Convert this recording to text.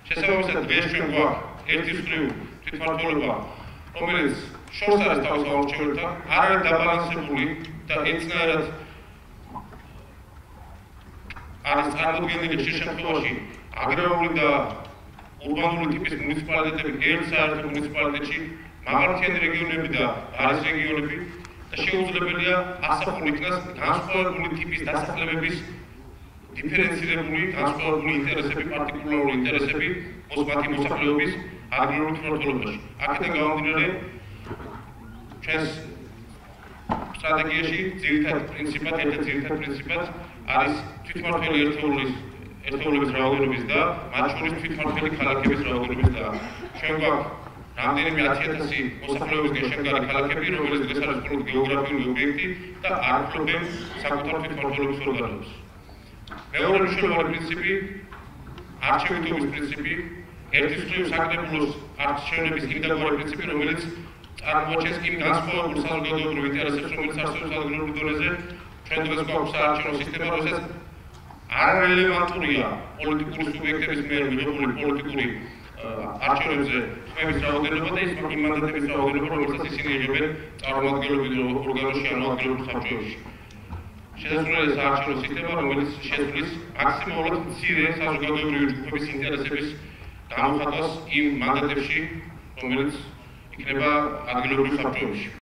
შესაბამისად დღეს ჩვენ გვაქვს ერთი მხრივ თვითმმართველობა, რომელიც შორს არის თავის საურჩეველთან, არ არის დაბალანსებული და ერთნაირად არის წარმოდგენილი ხშირ შემთხვევაში აგრარული და урбанული ტიპის მუნიციპალიტეტები ერთ საერთო მუნიციპალიტეტში, მაღალმთიანი რეგიონები და არის რეგიონები და შეუძლებელია ასახული იქნას განსხვავებული ტიპის დასახლებების დიფერენცირებული განსხვავებული ინტერესები, პარტიკულარული ინტერესები მათი მოსახლეობის აგრარულ თვითმმართველობაში. აქედან გამომდინარე, ჩვენს სტრატეგიაში ძირითად პრინციპად არის თვითმმართველი ერთეულების რაოდენობის და მათ შორის თვითმმართველი ქალაქების რაოდენობის და ჩვენ გვაქვს რამდენიმე 10,000 მოსახლეობისგან შემდგარი ქალაქები, რომელიც დღეს არის მხოლოდ გეოგრაფიული ობიექტი და არ ფლობენ საკუთარ თვითმმართველობის ორგანოებს. მეორე მნიშვნელოვანი პრინციპი არჩევითობის პრინციპი, ერთის მხრივ საკრებულოს არჩევნების იმდაგვარი პრინციპი, რომელიც წარმოაჩენს იმ განსხვავებულ საზოგადოებრივ ინტერესებს, რომელიც არსებობს ადგილობრივ დონეზე. ჩვენ დღეს გვაქვს საარჩევნო სისტემა, რომელსაც არარელევანტურია პოლიტიკური სუბიექტების მიერ მიღებული პოლიტიკური არჩევნებზე ხმების რაოდენობა და იმ მანდატების რაოდენობა, რომელსაც ისინი იღებენ წარმომადგენლობრივ ორგანოში ან ადგილობრივ საბჭოებში. შესაძლოა საარჩევნო სისტემა, რომელიც შეცვლის მაქსიმალურად მცირე საზოგადოებრივი ჯგუფების ინტერესების გამოხატვას იმ მანდატებში, რომელიც იქნება ადგილობრივ საბჭოებში.